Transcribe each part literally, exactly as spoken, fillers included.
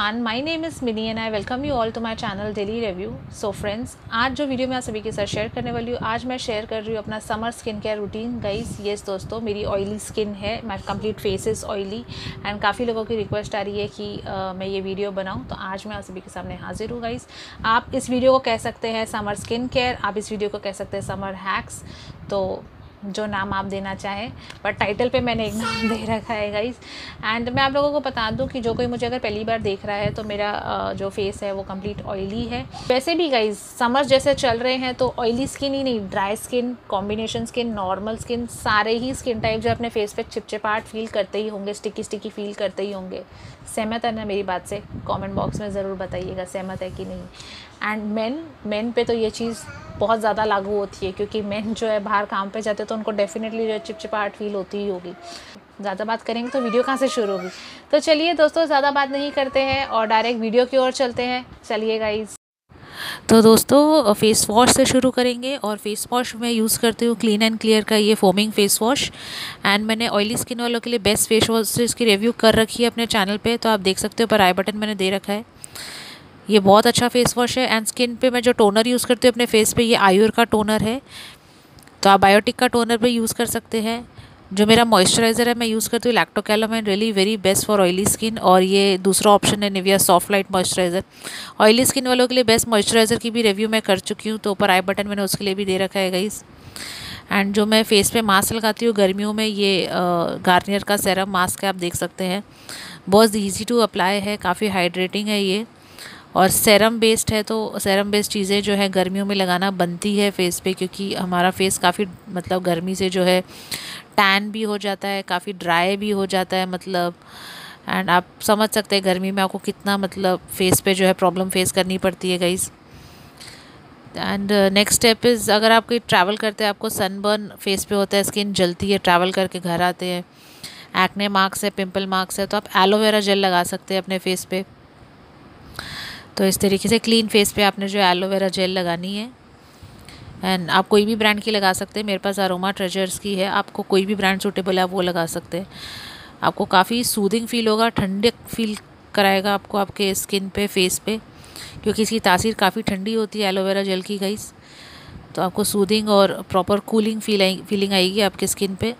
Everyone, my name is Mini and I welcome you all to my channel daily review. So friends, आज जो video मैं आप सभी के साथ शेयर करने वाली हूँ, आज मैं शेयर कर रही हूँ अपना summer skin care routine. Guys yes दोस्तों, मेरी ऑयली स्किन है, my complete face is oily and काफ़ी लोगों की रिक्वेस्ट आ रही है कि uh, मैं ये वीडियो बनाऊँ, तो आज मैं आप सभी के सामने हाजिर हूँ। गाइस, आप इस वीडियो को कह सकते हैं समर स्किन केयर, आप इस वीडियो को कह सकते हैं समर हैक्स, तो जो नाम आप देना चाहें, पर टाइटल पे मैंने एक नाम दे रखा है गाइस। एंड मैं आप लोगों को बता दूं कि जो कोई मुझे अगर पहली बार देख रहा है तो मेरा जो फेस है वो कंप्लीट ऑयली है। वैसे भी गाइस समर जैसे चल रहे हैं तो ऑयली स्किन ही नहीं, dry skin, combination skin, normal skin, सारे ही स्किन टाइप जो अपने फेस पे चिपचिपाहट फील करते ही होंगे, स्टिकी स्टिकी फील करते ही होंगे। सहमत है ना मेरी बात से? कमेंट बॉक्स में ज़रूर बताइएगा सहमत है कि नहीं। एंड मेन मेन पे तो ये चीज़ बहुत ज़्यादा लागू होती है, क्योंकि मेन जो है बाहर काम पे जाते हैं तो उनको डेफिनेटली जो है चिपचिपाहट फील होती ही होगी। ज़्यादा बात करेंगे तो वीडियो कहाँ से शुरू होगी। तो चलिए दोस्तों, ज़्यादा बात नहीं करते हैं और डायरेक्ट वीडियो की ओर चलते हैं। चलिए गाइस, तो दोस्तों फेस वॉश से शुरू करेंगे और फेस वॉश मैं यूज़ करती हूँ क्लीन एंड क्लियर का ये फोमिंग फेस वॉश। एंड मैंने ऑयली स्किन वालों के लिए बेस्ट फेस वॉश की रिव्यू कर रखी है अपने चैनल पे, तो आप देख सकते हो, पर आई बटन मैंने दे रखा है। ये बहुत अच्छा फेस वॉश है। एंड स्किन पे मैं जो टोनर यूज़ करती हूँ अपने फेस पे, ये आयुर का टोनर है, तो आप बायोटिक का टोनर भी यूज़ कर सकते हैं। जो मेरा मॉइस्चराइज़र है मैं यूज़ करती हूँ Lactocalamine, really very best for oily skin. और ये दूसरा ऑप्शन है Nivea soft light moisturiser. Oily skin वालों के लिए बेस्ट मॉइस्चराइज़र की भी रिव्यू मैं कर चुकी हूँ, तो ऊपर आई बटन मैंने उसके लिए भी दे रखा है गाइस। एंड जो मैं फेस पे मास्क लगाती हूँ गर्मियों में, ये गार्नियर का सेरम मास्क है, आप देख सकते हैं। बहुत ईजी टू अप्लाई है, काफ़ी हाइड्रेटिंग है ये, और सेरम बेस्ड है, तो सेरम बेस्ड चीज़ें जो है गर्मियों में लगाना बनती है फेस पे, क्योंकि हमारा फेस काफ़ी मतलब गर्मी से जो है टैन भी हो जाता है, काफ़ी ड्राई भी हो जाता है मतलब। एंड आप समझ सकते हैं गर्मी में आपको कितना मतलब फेस पे जो है प्रॉब्लम फेस करनी पड़ती है guys. And next step is, अगर आप कोई ट्रैवल करते हैं, आपको सनबर्न फेस पे होता है, स्किन जलती है, ट्रैवल करके घर आते हैं, एक्ने मार्क्स है, पिंपल मार्क्स है, तो आप एलोवेरा जेल लगा सकते हैं अपने फेस पे। तो इस तरीके से क्लीन फेस पे आपने जो एलोवेरा जेल लगानी है। एंड आप कोई भी ब्रांड की लगा सकते हैं, मेरे पास अरोमा ट्रेजर्स की है, आपको कोई भी ब्रांड सूटेबल है आप वो लगा सकते हैं। आपको काफ़ी सूदिंग फील होगा, ठंडक फील कराएगा आपको आपके स्किन पे, फेस पे, क्योंकि इसकी तासीर काफ़ी ठंडी होती है एलोवेरा जेल की गाइस। तो आपको सूदिंग और proper cooling feel I feeling आएगी आपके स्किन पे।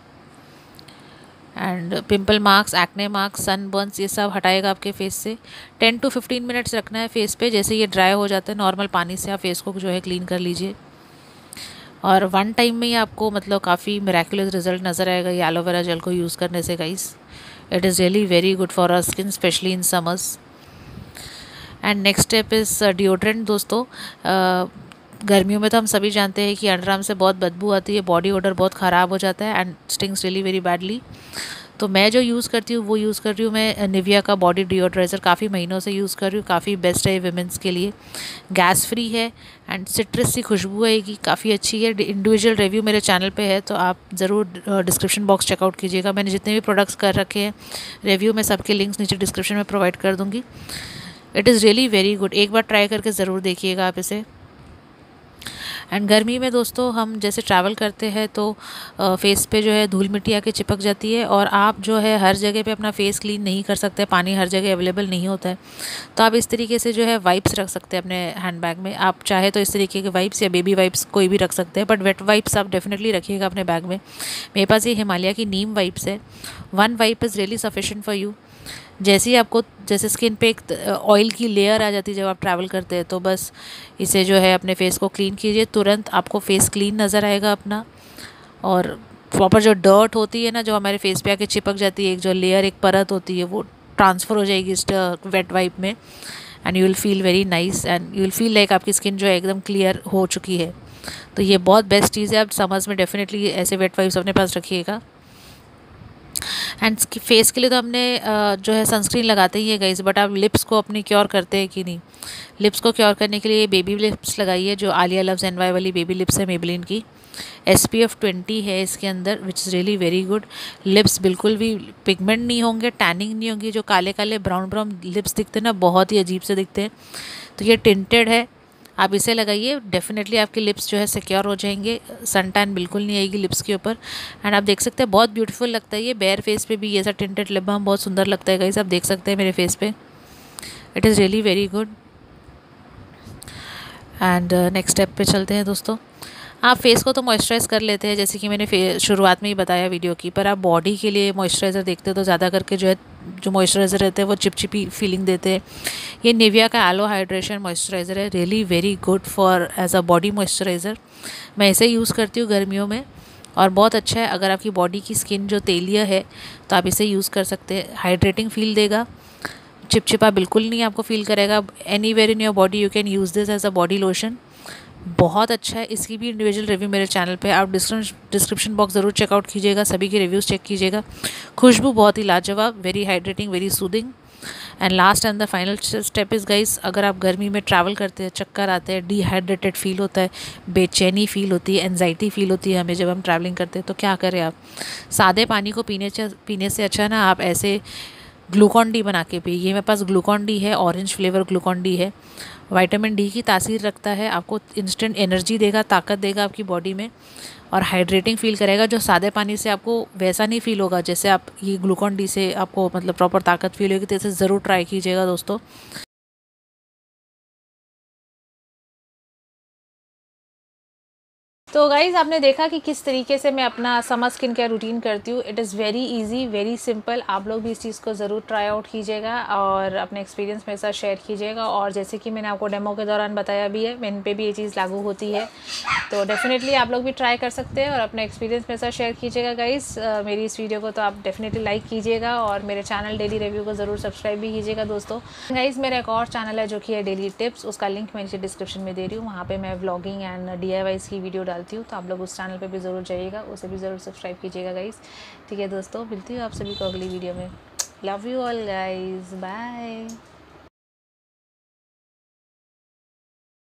And pimple marks, acne marks, sunburns, ये सब हटाएगा आपके फेस से। टेन टू फिफ्टीन मिनट्स रखना है फेस पे। जैसे ये ड्राई हो जाता है, नॉर्मल पानी से आप फेस को जो है क्लीन कर लीजिए, और वन टाइम में ही आपको मतलब काफ़ी मिरेकुलस रिजल्ट नज़र आएगा ये एलोवेरा जेल को यूज़ करने से guys. It is really very good for our skin, specially in summers. And next step is deodorant दोस्तों। uh, गर्मियों में तो हम सभी जानते हैं कि अंडर आर्म से बहुत बदबू आती है, बॉडी ओडर बहुत ख़राब हो जाता है and stings really very badly. तो मैं जो यूज़ करती हूँ वो यूज़ कर रही हूँ मैं निविया का बॉडी डिओड्राइज़र, काफ़ी महीनों से यूज़ कर रही हूँ, काफ़ी बेस्ट है विमेंस के लिए, गैस फ्री है एंड सिट्रस सी खुशबू आएगी, काफ़ी अच्छी है। इंडिविजुअल रिव्यू मेरे चैनल पे है, तो आप ज़रूर डिस्क्रिप्शन बॉक्स चेकआउट कीजिएगा। मैंने जितने भी प्रोडक्ट्स कर रखे हैं रिव्यू में, सबके लिंक्स नीचे डिस्क्रिप्शन में प्रोवाइड कर दूँगी। It is really very good, एक बार ट्राई करके ज़रूर देखिएगा आप इसे। एंड गर्मी में दोस्तों हम जैसे ट्रैवल करते हैं तो फेस पे जो है धूल मिट्टी आके चिपक जाती है, और आप जो है हर जगह पे अपना फेस क्लीन नहीं कर सकते, पानी हर जगह अवेलेबल नहीं होता है, तो आप इस तरीके से जो है वाइप्स रख सकते हैं अपने हैंड बैग में। आप चाहे तो इस तरीके के वाइप्स या बेबी वाइप्स कोई भी रख सकते हैं, बट वेट वाइप्स आप डेफिनेटली रखिएगा अपने बैग में। मेरे पास ये हिमालय की नीम वाइप्स है, one wipe is really sufficient for you. जैसे ही आपको जैसे स्किन पे एक ऑयल की लेयर आ जाती है जब आप ट्रैवल करते हैं, तो बस इसे जो है अपने फेस को क्लीन कीजिए, तुरंत आपको फेस क्लीन नज़र आएगा अपना। और प्रॉपर जो डर्ट होती है ना, जो हमारे फेस पे आके चिपक जाती है, एक जो लेयर, एक परत होती है, वो ट्रांसफ़र हो जाएगी इस वेट वाइप में, and you will feel very nice and you will feel like आपकी स्किन जो है एकदम क्लियर हो चुकी है। तो ये बहुत बेस्ट चीज़ है, आप समर्स में डेफिनेटली ऐसे वेट वाइप्स अपने पास रखिएगा। एंड फेस के लिए तो हमने जो है सनस्क्रीन लगाते ही है गाइस, बट आप लिप्स को अपनी क्योर करते हैं कि नहीं? लिप्स को क्योर करने के लिए बेबी लिप्स लगाइए, जो आलिया लव्स एन वाई वाली बेबी लिप्स है मेबलिन की। एस पी एफ ट्वेंटी है इसके अंदर, which is really very good. Lips बिल्कुल भी पिगमेंट नहीं होंगे, टैनिंग नहीं होंगी। जो काले काले ब्राउन ब्राउन लिप्स दिखते हैं ना, बहुत ही अजीब से दिखते हैं, तो ये टिंटेड है, आप इसे लगाइए, डेफिनेटली आपके लिप्स जो है सिक्योर हो जाएंगे, सन टैन बिल्कुल नहीं आएगी लिप्स के ऊपर। एंड आप देख सकते हैं बहुत ब्यूटीफुल लगता है ये, बेयर फेस पे भी ये ऐसा टिंटेड लिप बाम बहुत सुंदर लगता है गाइस, आप देख सकते हैं मेरे फेस पे। It is really very good. And next step पे चलते हैं दोस्तों। आप फेस को तो मॉइस्चराइज़ कर लेते हैं जैसे कि मैंने शुरुआत में ही बताया वीडियो की, पर आप बॉडी के लिए मॉइस्चराइज़र देखते हो तो ज़्यादा करके जो है जो मॉइस्चराइज़र रहते हैं वो चिपचिपी फीलिंग देते हैं। ये निविया का एलो हाइड्रेशन मॉइस्चराइज़र है, really very good for as a body moisturiser. मैं इसे यूज़ करती हूँ गर्मियों में और बहुत अच्छा है। अगर आपकी बॉडी की स्किन जो तेलिया है तो आप इसे यूज़ कर सकते हैं। हाइड्रेटिंग फील देगा, चिपचिपा बिल्कुल नहीं आपको फील करेगा। Anywhere in your body you can use this as a body lotion. बहुत अच्छा है। इसकी भी इंडिविजुअल रिव्यू मेरे चैनल पे आप डिस्क्रिप्शन बॉक्स ज़रूर चेकआउट कीजिएगा, सभी के रिव्यूज़ चेक कीजिएगा। खुशबू बहुत ही लाजवाब, very hydrating, very soothing. And last and the final step is guys, अगर आप गर्मी में ट्रैवल करते हैं, चक्कर आते हैं, डिहाइड्रेटेड फील होता है, बेचैनी फील होती है, एनजाइटी फील होती है हमें जब हम ट्रैवलिंग करते हैं, तो क्या करें आप? सादे पानी को पीने पीने से अच्छा ना आप ऐसे ग्लूकॉन डी बना के पिए। ये मेरे पास ग्लूकॉन डी है, ऑरेंज फ्लेवर ग्लूकॉन डी है। विटामिन डी की तासीर रखता है, आपको इंस्टेंट एनर्जी देगा, ताकत देगा आपकी बॉडी में और हाइड्रेटिंग फील करेगा। जो सादे पानी से आपको वैसा नहीं फील होगा जैसे आप ये ग्लूकॉन डी से आपको मतलब प्रॉपर ताकत फील होगी। तो इसे ज़रूर ट्राई कीजिएगा दोस्तों। तो गाइज़ आपने देखा कि किस तरीके से मैं अपना समर स्किन केयर रूटीन करती हूँ। It is very easy, very simple. आप लोग भी इस चीज़ को ज़रूर ट्राई आउट कीजिएगा और अपने एक्सपीरियंस मेरे साथ शेयर कीजिएगा। और जैसे कि मैंने आपको डेमो के दौरान बताया भी है, इन पे भी ये चीज़ लागू होती है, तो डेफिनेटली आप लोग भी ट्राई कर सकते हैं और अपना एक्सपीरियंस मेरे साथ शेयर कीजिएगा। गाइज़ मेरी इस वीडियो को तो आप डेफिनेटली लाइक कीजिएगा और मेरे चैनल डेली रिव्यू को ज़रूर सब्सक्राइब भी कीजिएगा दोस्तों। गाइज़ मेरा एक और चैनल है जो कि है डेली टिप्स, उसका लिंक मैं नीचे डिस्क्रिप्शन में दे रही हूँ। वहाँ पर मैं vlogging and D I Y's की वीडियो डालती हूँ, तो आप लोग उस चैनल पे भी ज़रूर जाइएगा, उसे भी ज़रूर सब्सक्राइब कीजिएगा गाइज़। ठीक है दोस्तों, मिलती हूँ आप सभी को अगली वीडियो में। Love you all guys, bye.